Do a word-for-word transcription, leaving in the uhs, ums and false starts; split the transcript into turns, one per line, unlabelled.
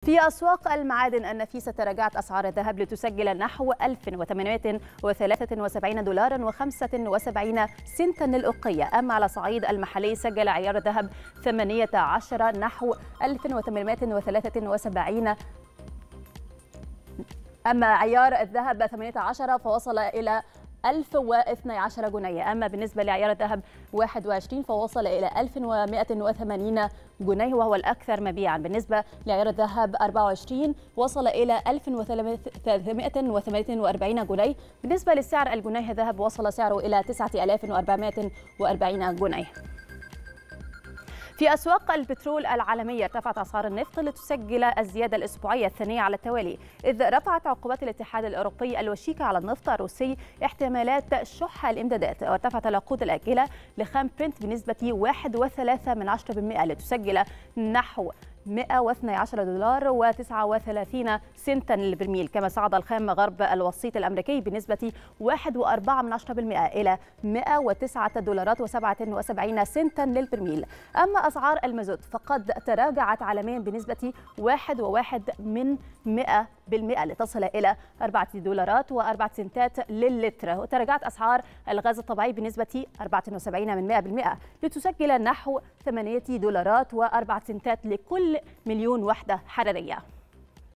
في أسواق المعادن النفيسة تراجعت أسعار الذهب لتسجل نحو ألف وثمانمائة وثلاثة وسبعين دولارا وخمسة وسبعين سنتا للأوقية. أما على الصعيد المحلي سجل عيار الذهب ثمانية عشر نحو ألف وثمانمائة وثلاثة وسبعين. أما عيار الذهب ثمانية عشر فوصل إلى ألف واثني عشر جنيه. أما بالنسبة لعيار الذهب واحد وعشرين فوصل إلى ألف ومائة وثمانين جنيه وهو الأكثر مبيعا. بالنسبة لعيار الذهب أربعة وعشرين وصل إلى ألف وثلاثمائة وثمانية وأربعين جنيه. بالنسبة للسعر الجنيه الذهب وصل سعره إلى تسعة آلاف وأربعمائة وأربعين جنيه. في أسواق البترول العالمية ارتفعت أسعار النفط لتسجل الزيادة الأسبوعية الثانية على التوالي، إذ رفعت عقوبات الاتحاد الأوروبي الوشيكة على النفط الروسي احتمالات شح الإمدادات، وارتفعت العقود الآجلة لخام برنت بنسبة واحد فاصلة ثلاثة بالمئة لتسجل نحو مائة واثني عشر دولار وتسعة وثلاثين سنتا للبرميل. كما صعد الخام غرب الوسيط الأمريكي بنسبة واحد فاصلة أربعة بالمئة إلى مائة وتسعة دولارات وسبعة وسبعين سنتا للبرميل. أما أسعار المازوت فقد تراجعت عالميا بنسبة واحد فاصلة واحد من مئة بالمئة لتصل إلى أربعة دولارات وأربعة سنتات للتر. وتراجعت أسعار الغاز الطبيعي بنسبة أربعة وسبعين من مئة بالمئة لتسجل نحو ثمانية دولارات وأربعة سنتات لكل مليون وحدة حرارية.